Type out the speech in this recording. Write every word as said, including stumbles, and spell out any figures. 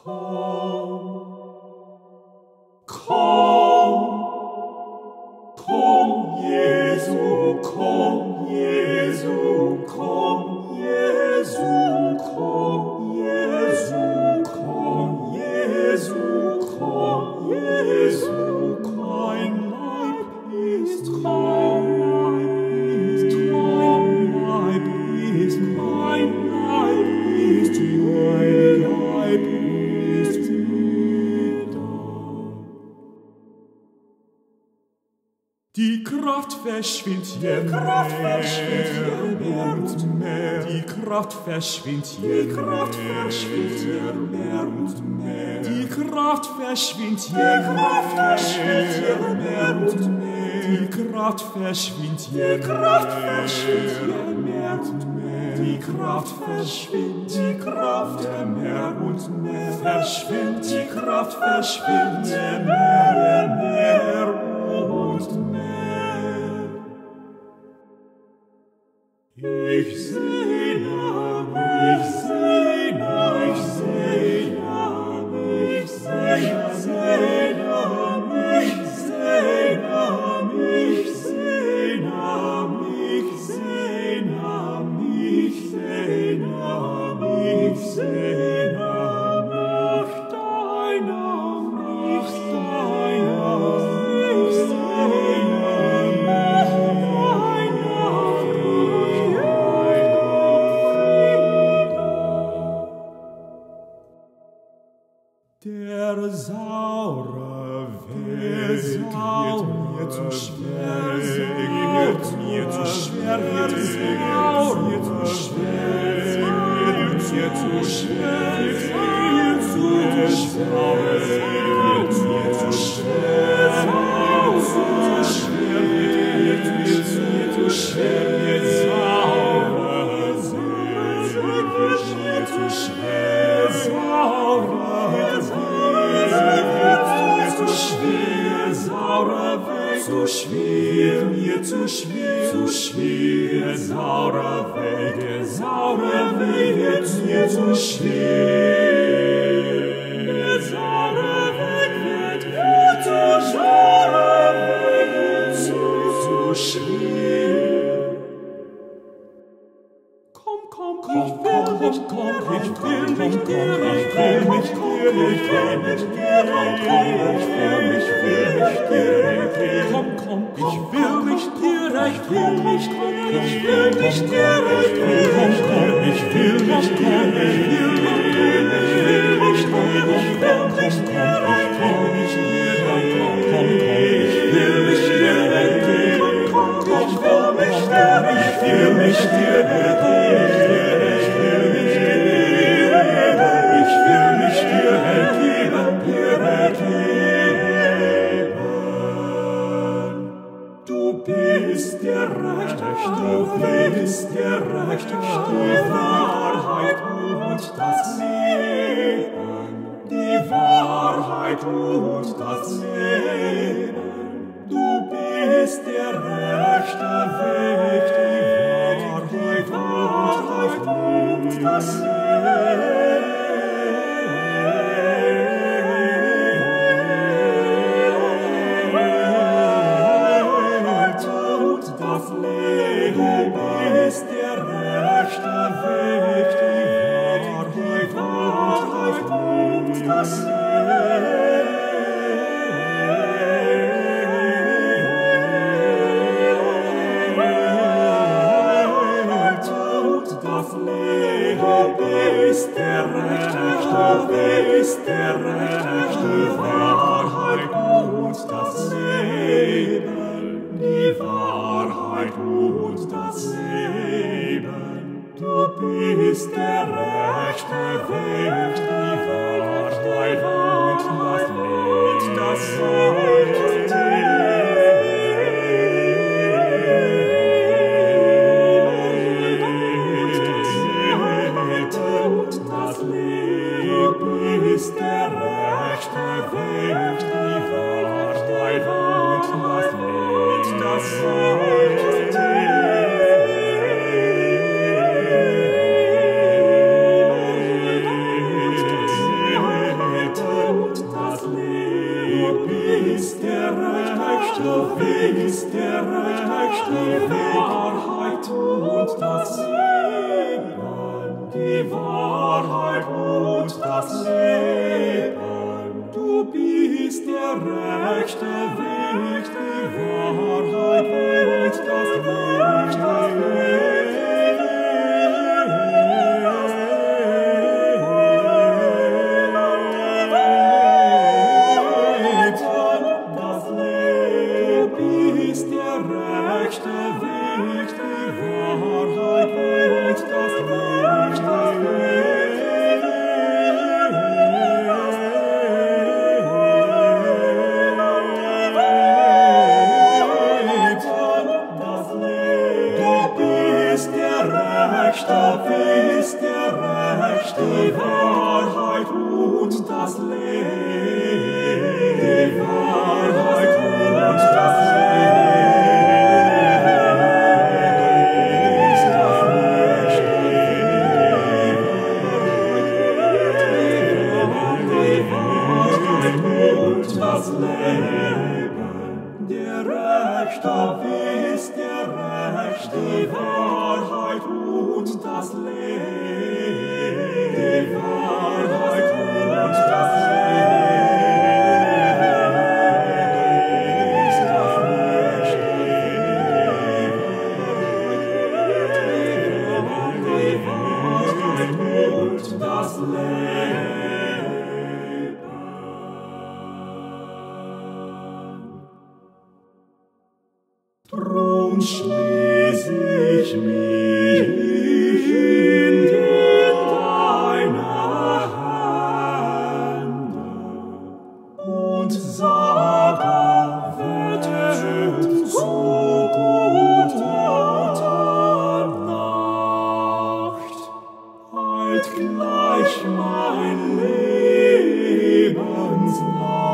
Die Kraft verschwindet je mehr und mehr. Die Kraft verschwindet je mehr und mehr. Die Kraft verschwindet je mehr und mehr. Die Kraft verschwindet je mehr und mehr. Die Kraft verschwindet, die Kraft mehr und mehr. Verschwindet, die Kraft verschwindet je mehr und mehr. Ich sehne mich, sehne mich, sehne mich, sehne, sehne mich, sehne mich, sehne mich, sehne mich, sehne mich, sehne nach deiner, nach deiner, der saure Weg wird mir zu schwer, wird mir zu schwer, wird mir zu schwer, wird mir zu schwer, wird mir zu schwer, wird mir zu schwer, wird mir zu schwer, wird saure Weg wird mir zu schwer, saure zu schwer, mir zu schwer, zu schwer, saurer Wege, saurer Wege, mir zu schwer, saurer Weg, mir zu saurer Wege, zu schwer. Komm, komm, komm, komm, komm, komm, ich will mich dir, ich will mich dir, ich will mich dir, ich will mich dir, ich will mich dir, komm, komm, ich will mich dir, ich will mich dir, ich will mich dir, ich will mich dir, ich will mich dir, ich will mich dir, ich will mich dir, ich will mich dir, ich will mich dir, komm, komm, ich will mich dir, komm, komm, ich will mich dir, ich will mich dir, ich will mich dir, ich will mich dir ergeben, dir ergeben. Du bist der Rechte, du bist der Rechte, die Wahrheit und das Leben, die Wahrheit und das Leben. Du bist der rechte Weg, die Wahrheit und das Leben. Du bist der rechte Weg, die Wahrheit und das Leben. Du bist der rechte Weg, der rechte Wahrheit und das Leben, die Wahrheit und das Leben. Du bist der rechte Weg, die Wahrheit und das Leben. Ist der rechte Weg, die Wahrheit und das Licht, das rechte Weg ist der rechte Weg, Wahrheit und das Leben, die Wahrheit und das Leben. Du bist der rechte Weg, die Wahrheit und das Leben. Die Wahrheit und das Leben, die Wahrheit und das Leben ist das rechte Weg. Die Wahrheit und das Leben, der rechte Weg ist der rechte, die Wahrheit und das Leben. Die Wahrheit und das Leben ist das rechte Weg. Die Wahrheit und das Leben. Drum schließ ich mich in und sage, wette so gute Nacht, halt gleich mein Lebenslang.